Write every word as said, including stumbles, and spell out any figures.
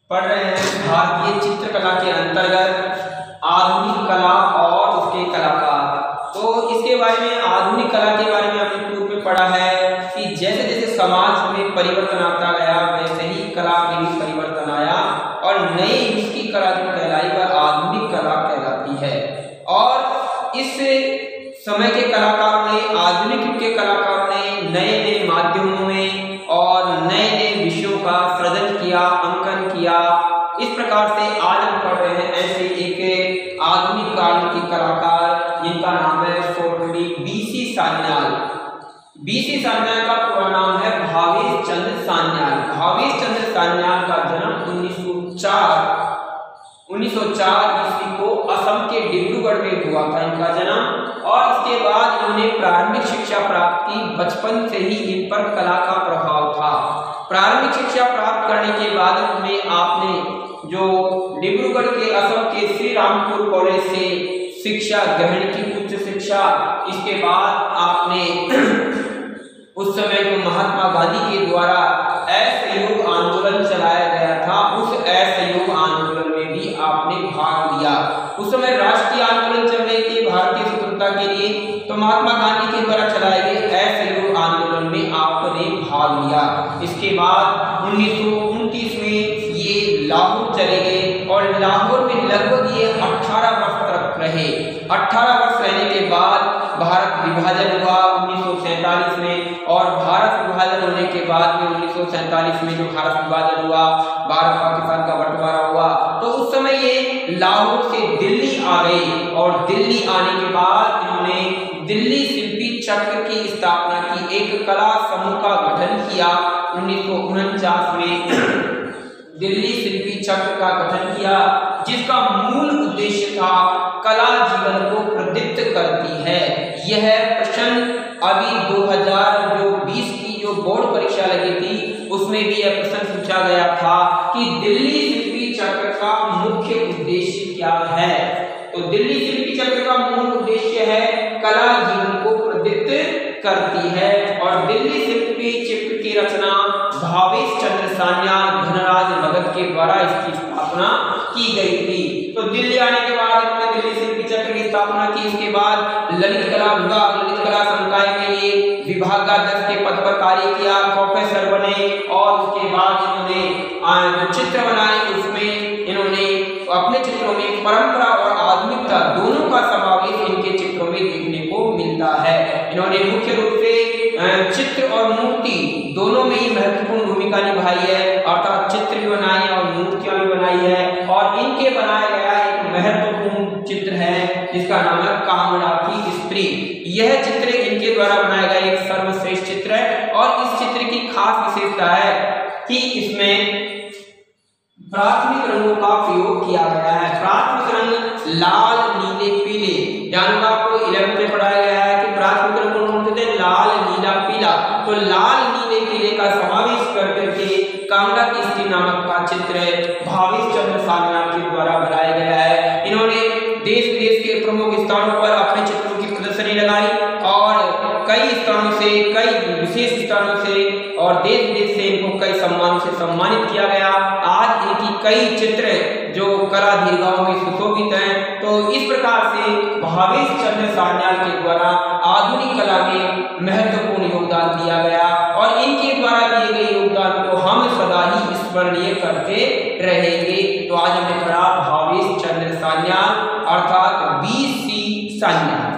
पढ़ रहे हैं भारतीय चित्रकला के अंतर्गत आधुनिक कला और उसके कलाकार। तो इसके बारे में आधुनिक कला के बारे में हमने पूर्व में पढ़ा है कि जैसे जैसे समाज में परिवर्तन आता गया वैसे ही कला में भी परिवर्तन आया और नई युग की कला जो कहलाई वह आधुनिक कला कहलाती है। और इस समय के कलाकारों ने, आधुनिक युग के कलाकारों ने नए नए माध्यमों में और नए नए विषयों का सृजन किया, अंकन किया। इस प्रकार से आज हम पढ़ रहे हैं ऐसे एक आधुनिक काल के कलाकार जिनका नाम है सोरठड़ी बीसी सान्याल। बीसी सान्याल का पूरा नाम है भावेश चंद्र सान्याल। भावेश चंद्र सान्याल का जन्म उन्नीस सौ चार उन्नीस सौ चार ईस्वी को असम के डिब्रूगढ़ में हुआ था इनका जन्म। और इसके बाद इन्होंने प्रारंभिक शिक्षा प्राप्त की। बचपन से ही इन पर कला का प्रभाव था। प्रारंभिक शिक्षा प्राप्त करने के बाद में आपने जो डिब्रूगढ़ के असम के श्री रामपुर कॉलेज से शिक्षा ग्रहण की, उच्च शिक्षा। इसके बाद आपने उस समय जो महात्मा गांधी के द्वारा असहयोग आंदोलन चलाया गया था उस असहयोग आंदोलन में भी आपने भाग लिया। उस समय राष्ट्रीय आंदोलन चल रही थी भारतीय स्वतंत्रता के लिए, तो महात्मा गांधी के द्वारा चलाए गए असहयोग आंदोलन में आपने भाग लिया। इसके बाद उन्नीस सौ उनतीस में ये लाहौर चले गए और लाहौर में लगभग ये अठारह वर्ष तक रहे। अठारह वर्ष रहने के बाद भारत विभाजन हुआ उन्नीस सौ सैंतालीस में। और भारत विभाजन होने के बाद में उन्नीस सौ सैंतालीस में जो भारत विभाजन हुआ, भारत पाकिस्तान का बंटवारा हुआ, तो उस समय ये लाहौर से दिल्ली आ गए। और दिल्ली आने के बाद इन्होंने दिल्ली शिल्पी चक्र की स्थापना की, एक कला समूह का गठन किया। उन्नीस सौ उनचास में दिल्ली शिल्पी चक्र का गठन किया जिसका मूल उद्देश्य था कला जीवन को प्रदीप्त करती है। यह प्रश्न अभी दो हज़ार बीस की जो बोर्ड परीक्षा लगी थी उसमें भी यह प्रश्न पूछा गया था कि दिल्ली शिल्पी चक्र का मुख्य उद्देश्य क्या है। तो दिल्ली शिल्पी चक्र का मूल उद्देश्य है कला जीवन को प्रदीप्त करती है। और दिल्ली शिल्पी चक्र की रचना भावेश चंद्र सान्याल, धनराज भगत के द्वारा इसकी स्थापना की गई थी। तो दिल्ली आने के बाद इन्होंने दिल्ली शिल्पी चक्र की स्थापना की। इसके बाद ललित कला विभाग, ललित कला संकाय में ये विभागाध्यक्ष के पद पर कार्य किया, प्रोफेसर बने। और उसके बाद इन्होंने चित्र बनाए, उसमें इन्होंने अपने चित्रों में परंपरा और आधुनिकता दोनों का समावेश इनके चित्रों में देखने को मिलता है। इन्होंने मुख्य रूप से चित्र और मूर्ति दोनों में ही महत्वपूर्ण भूमिका निभाई है, अर्थात चित्र भी बनाए हैं और मूर्तियां भी बनाई है। और इनके बनाया गया एक महत्वपूर्ण चित्र है जिसका नाम है कांगड़ा की स्त्री। यह चित्र इनके द्वारा बनाया गया एक सर्वश्रेष्ठ चित्र है। और इस चित्र की खास विशेषता है कि इसमें प्राथमिक रंगों का प्रयोग किया गया है। प्राथमिक रंग लाल, नीले, पीले। ध्यान आपको इलेवेंथ में पढ़ाया गया है कि प्राथमिक रंग कौन होते थे? लाल, नीला, पीला। तो लाल, नीले, पीले का समावेश करके कांगड़ा की स्त्री नामक का चित्र भावेश चंद्र सान्याल के द्वारा बनाया गया है। इन्होंने देश विदेश के प्रमुख स्थानों पर अपने चित्रों की प्रदर्शनी लगाई और कई स्थानों से, कई विशेष स्थानों से और देश विदेश से इनको कई सम्मानों से सम्मानित किया गया। आज इनकी कई चित्र जो कला दीर्घाओं में सुशोभित हैं। तो इस प्रकार से भावेश चंद्र सान्याल के द्वारा आधुनिक कला में महत्वपूर्ण योगदान दिया गया और इनके द्वारा दिए गए योगदान को हम सदा ही स्मरणीय करते रहेंगे। तो आज हमने पढ़ा भावेश चंद्र सान्याल अर्थात बीसी सान्याल।